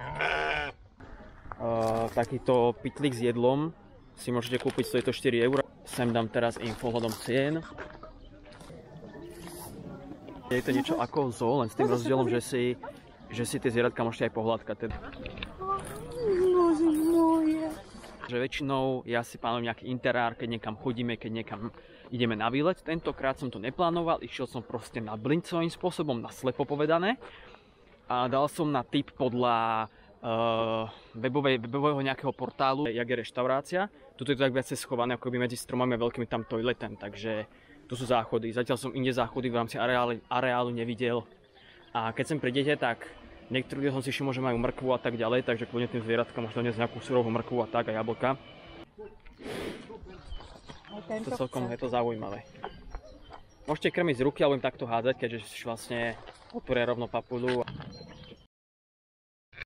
Takýto pytlík s jedlom si môžete kúpiť, stojí to 4 €. Sem dám teraz info hodom cien. Je to niečo ako zoo, len s tým rozdielom, že si tie zvieratka môžete aj pohľadkať. Že väčšinou ja si plánujem nejaký interár, keď niekam chodíme, keď niekam ideme na výlet. Tentokrát som to neplánoval, išiel som proste na blind svojím spôsobom, na slepo povedané. A dal som na tip podľa webového nejakého portálu, jak je reštaurácia. Tuto je to tak viacej schované, ako by medzi stromami a veľkými tam toiletem, takže tu sú záchody. Zatiaľ som inde záchody v rámci areálu nevidel. A keď sem prídete, tak niektorí som si všimol, že majú mrkvu a tak ďalej, takže kľudne tým zvieratkám možno dnes nejakú surovú mrkvu a tak a jablka. To celkom je to zaujímavé. Môžete krmiť z ruky alebo im takto hádzať, keďže vlastne otvoria rovno papuľu.